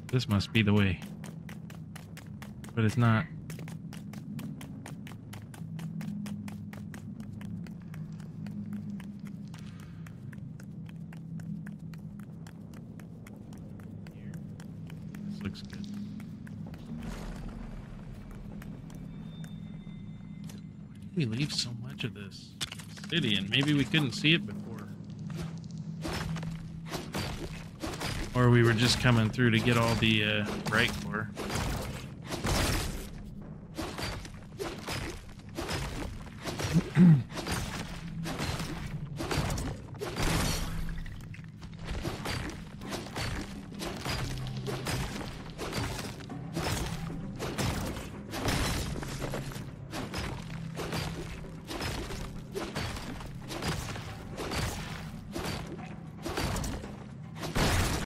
This must be the way. But it's not. This looks good. Why did we leave so much of this city? And maybe we couldn't see it before. Or we were just coming through to get all the bright core.